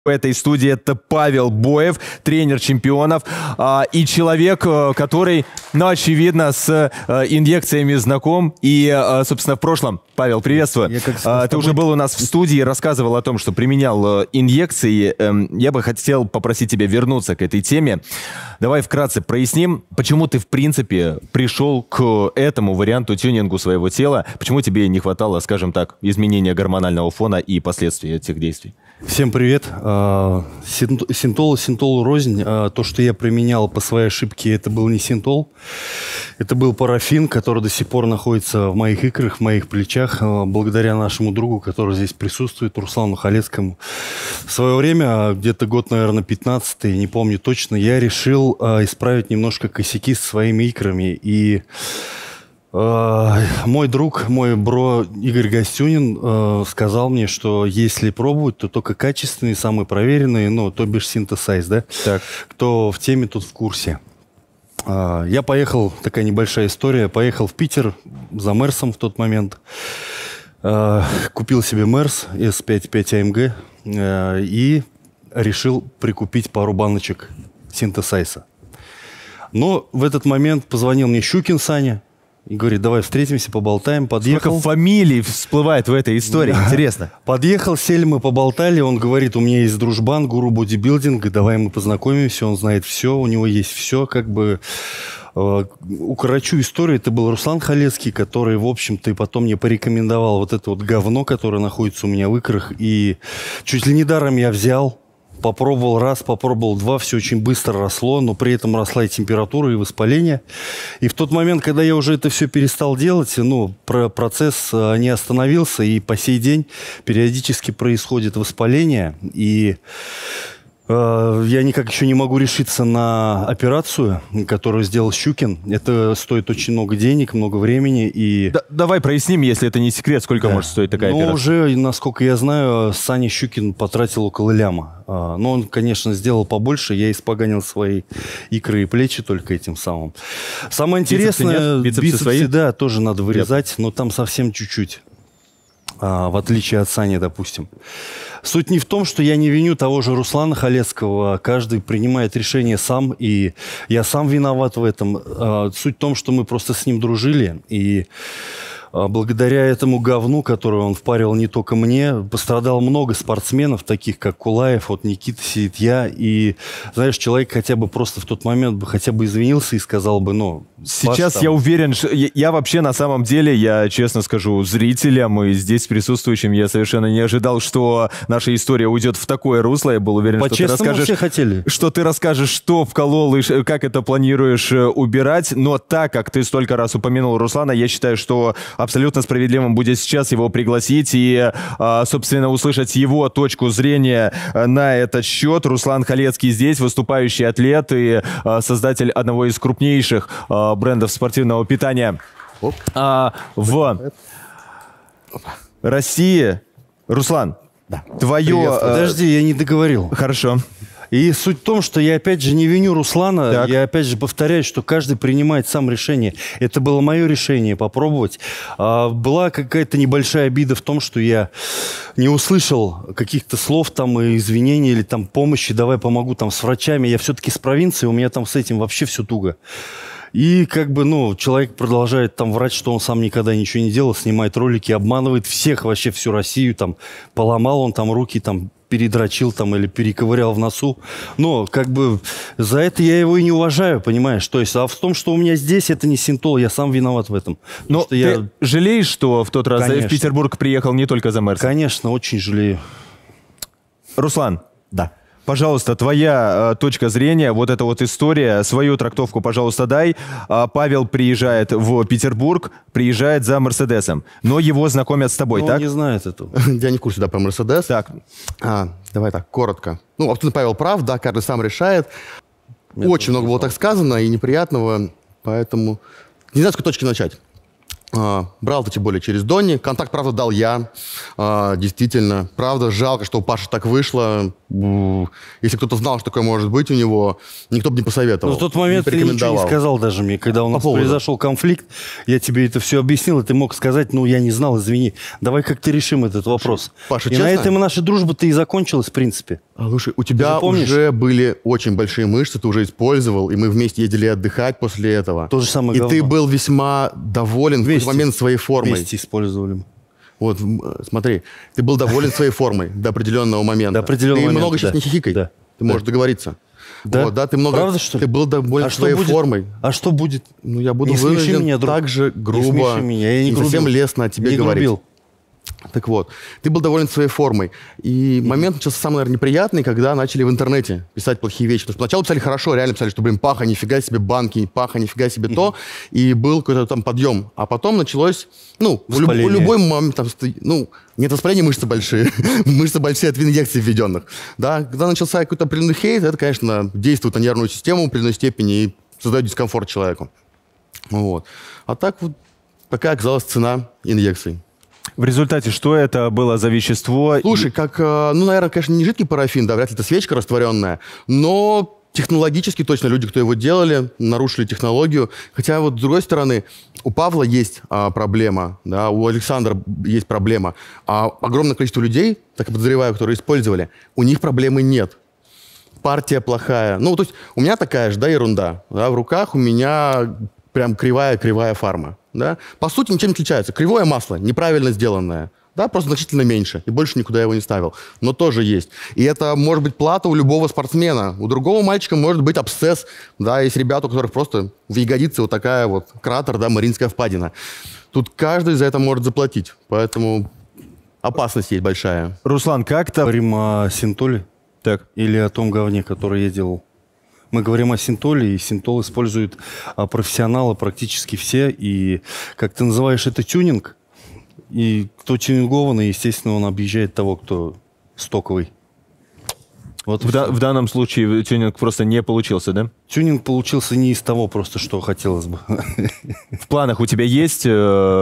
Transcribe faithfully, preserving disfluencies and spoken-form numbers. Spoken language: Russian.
В этой студии это Павел Боев, тренер чемпионов а, и человек, который, ну, очевидно, с а, инъекциями знаком. И, а, собственно, в прошлом, Павел, приветствую. Я, как а, ты уже был у нас в студии, рассказывал о том, что применял а, инъекции. Эм, я бы хотел попросить тебя вернуться к этой теме. Давай вкратце проясним, почему ты, в принципе, пришел к этому варианту тюнингу своего тела, почему тебе не хватало, скажем так, изменения гормонального фона и последствий этих действий. Всем привет. Синтол, синтол рознь. То, что я применял по своей ошибке, это был не синтол. Это был парафин, который до сих пор находится в моих икрах, в моих плечах, благодаря нашему другу, который здесь присутствует, Руслану Халецкому. В свое время, где-то год, наверное, пятнадцатый, не помню точно, я решил исправить немножко косяки со своими икрами. И мой друг, мой бро Игорь Гостюнин э, сказал мне, что если пробовать, то только качественные, самые проверенные, ну, то бишь синтесайз, да? Так. Кто в теме, тот в курсе. Э, я поехал, такая небольшая история, поехал в Питер за Мерсом в тот момент. Э, купил себе Мерс эс пять пять а эм гэ э, и решил прикупить пару баночек синтесайза. Но в этот момент позвонил мне Щукин Саня и говорит, давай встретимся, поболтаем. Подъехал. Сколько фамилий всплывает в этой истории, интересно. Подъехал, сели, мы поболтали. Он говорит, у меня есть дружбан, гуру бодибилдинга, давай мы познакомимся. Он знает все, у него есть все. Как бы э, укорочу историю. Это был Руслан Халецкий, который, в общем-то, и потом мне порекомендовал вот это вот говно, которое находится у меня в икрах. И чуть ли не даром я взял. Попробовал раз, попробовал два, все очень быстро росло, но при этом росла и температура, и воспаление. И в тот момент, когда я уже это все перестал делать, ну, про процесс не остановился, и по сей день периодически происходит воспаление. И э, я никак еще не могу решиться на операцию, которую сделал Щукин. Это стоит очень много денег, много времени. И... Да, давай проясним, если это не секрет, сколько да. может стоить такая ну, операция. Уже, насколько я знаю, Саня Щукин потратил около ляма. Но он, конечно, сделал побольше. Я испоганил свои икры и плечи только этим самым. Самое интересное, бицепсы, бицепсы, бицепсы свои? Да, тоже надо вырезать, но там совсем чуть-чуть. А, в отличие от Сани, допустим. Суть не в том, что я не виню того же Руслана Халецкого. Каждый принимает решение сам, и я сам виноват в этом. А, суть в том, что мы просто с ним дружили, и благодаря этому говну, которое он впарил не только мне, пострадало много спортсменов, таких как Кулаев, вот Никита сидит, я. И, знаешь, человек хотя бы просто в тот момент бы хотя бы извинился и сказал бы, ну... Сейчас я уверен, что я, я вообще на самом деле, я честно скажу, зрителям и здесь присутствующим, я совершенно не ожидал, что наша история уйдет в такое русло. Я был уверен, что ты расскажешь, все хотели. что ты расскажешь, что вколол и как это планируешь убирать. Но так как ты столько раз упомянул Руслана, я считаю, что абсолютно справедливым будет сейчас его пригласить и, собственно, услышать его точку зрения на этот счет. Руслан Халецкий здесь, выступающий атлет и создатель одного из крупнейших брендов спортивного питания а, в России. Руслан, да. твое... Подожди, я не договорил. Хорошо. И суть в том, что я опять же не виню Руслана, так. Я опять же повторяю, что каждый принимает сам решение. Это было мое решение попробовать. А, была какая-то небольшая обида в том, что я не услышал каких-то слов там и извинений или там помощи, давай помогу там с врачами. Я все-таки с провинции, у меня там с этим вообще все туго. И как бы, ну, человек продолжает там врать, что он сам никогда ничего не делал, снимает ролики, обманывает всех, вообще всю Россию, там, поломал он там руки, там, передрочил там или перековырял в носу. Но как бы за это я его и не уважаю, понимаешь? То есть, а в том, что у меня здесь, это не синтол, я сам виноват в этом. Но ты я... жалеешь, что в тот раз Конечно. в Петербург приехал не только за Мерсом? Конечно, очень жалею. Руслан. Да. Пожалуйста, твоя э, точка зрения, вот эта вот история, свою трактовку, пожалуйста, дай. А, Павел приезжает в Петербург, приезжает за Мерседесом, но его знакомят с тобой, но так? Он не знает этого. Я не в курсе, да, про Мерседес. Так. А, давай так, коротко. Ну, абсолютно Павел прав, да, каждый сам решает. Мне Очень много было так сказано и неприятного, поэтому не знаю, с какой точки начать. А, брал-то тем более через Донни. Контакт, правда, дал я. А, действительно. Правда, жалко, что у Паши так вышло. Если кто-то знал, что такое может быть у него, никто бы не посоветовал. Но в тот момент ты ничего не сказал даже мне. Когда у нас произошел конфликт, я тебе это все объяснил, и ты мог сказать, ну, я не знал, извини. Давай как-то решим этот вопрос. Паша, и честно? на этом наша дружба-то и закончилась, в принципе. Слушай, у тебя уже были очень большие мышцы, ты уже использовал, и мы вместе ездили отдыхать после этого. То же самое И говно. ты был весьма доволен Вместе. в какой-то момент своей формой. Вместе использовали. Вот, смотри, ты был доволен своей формой до определенного момента. До определенного ты момента, много сейчас да. не хихикай. Да. Ты можешь Да. договориться. Да? Вот, да, ты много... Правда, что ли? Ты был доволен А что своей будет? формой. А что будет? Ну, я буду Не смеши вынужден меня, друг. так же Не грубо, смеши меня, я не совсем грубил. лестно о тебе Не говорить. грубил. Так вот, ты был доволен своей формой. И момент начался самый, наверное, неприятный, когда начали в интернете писать плохие вещи. Потому что сначала писали хорошо, реально писали, что, блин, Паха, нифига себе банки, Паха, нифига себе то. И был какой-то там подъем. А потом началось, ну, у, люб- у любой момент, там, сто- ну, нет воспаления, мышцы большие. Мышцы большие от инъекций введенных. Да, когда начался какой-то определенный хейт, это, конечно, действует на нервную систему в определенной степени и создает дискомфорт человеку. Вот. А так вот такая оказалась цена инъекций. В результате, что это было за вещество? Слушай, как, э, ну, наверное, конечно, не жидкий парафин, да, вряд ли это свечка растворенная, но технологически точно люди, кто его делали, нарушили технологию. Хотя вот с другой стороны, у Павла есть а, проблема, да, у Александра есть проблема, а огромное количество людей, так я подозреваю, которые использовали, у них проблемы нет. Партия плохая. Ну, то есть у меня такая же, да, ерунда. Да, в руках у меня прям кривая-кривая фарма. Да? По сути, ничем не отличается. Кривое масло, неправильно сделанное. Да, просто значительно меньше. И больше никуда я его не ставил. Но тоже есть. И это может быть плата у любого спортсмена. У другого мальчика может быть абсцесс. Да, есть ребята, у которых просто в ягодице вот такая вот кратер, да, Мариинская впадина. Тут каждый за это может заплатить. Поэтому опасность есть большая. Руслан, как-то... Говорим о синтоле Так. или о том говне, который я делал. Мы говорим о синтоле, и синтол используют а, профессионалы практически все. И, как ты называешь, это тюнинг. И кто тюнингованный, естественно, он объезжает того, кто стоковый. Вот В, да- в данном случае тюнинг просто не получился, да? Тюнинг получился не из того просто, что хотелось бы. В планах у тебя есть... э,